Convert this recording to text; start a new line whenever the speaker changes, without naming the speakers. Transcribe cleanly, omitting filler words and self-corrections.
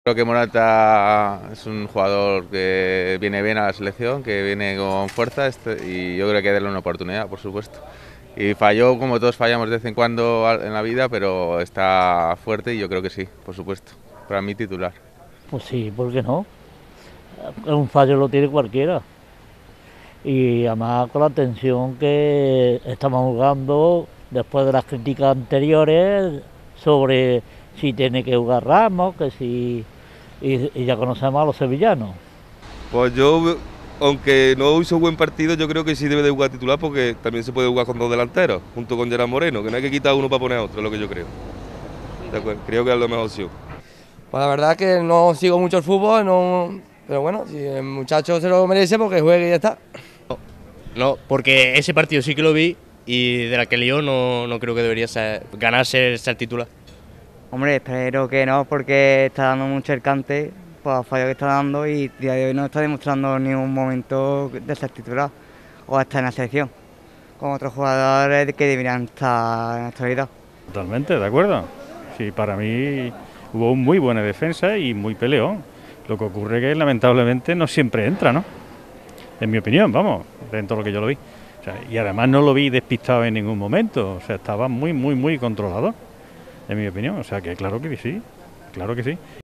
Creo que Morata es un jugador que viene bien a la selección, que viene con fuerza y yo creo que hay que darle una oportunidad, por supuesto. Y falló como todos fallamos de vez en cuando en la vida, pero está fuerte y yo creo que sí, por supuesto. Para mí titular.
Pues sí, ¿por qué no? Un fallo lo tiene cualquiera. Y además con la tensión que estamos jugando después de las críticas anteriores sobre si tiene que jugar Ramos, que si... Y ya conocemos a los sevillanos.
Pues yo, aunque no hizo buen partido, yo creo que sí debe de jugar titular porque también se puede jugar con dos delanteros, junto con Gerard Moreno, que no hay que quitar uno para poner a otro, es lo que yo creo. De acuerdo, creo que es la mejor opción.
Pues la verdad es que no sigo mucho el fútbol, no, pero bueno, si el muchacho se lo merece, porque juegue y ya está.
No, porque ese partido sí que lo vi y de la que lió no creo que debería ganarse ser titular.
Hombre, espero que no, porque está dando mucho el cante por los fallos que está dando y a día de hoy no está demostrando en ningún momento de ser titular o estar en la selección, con otros jugadores que deberían estar en la actualidad.
Totalmente, de acuerdo. Sí, para mí hubo muy buena defensa y muy peleón. Lo que ocurre que lamentablemente no siempre entra, ¿no? En mi opinión, vamos, dentro de lo que yo lo vi. O sea, y además no lo vi despistado en ningún momento. O sea, estaba muy controlador, en mi opinión. O sea, que claro que sí, claro que sí.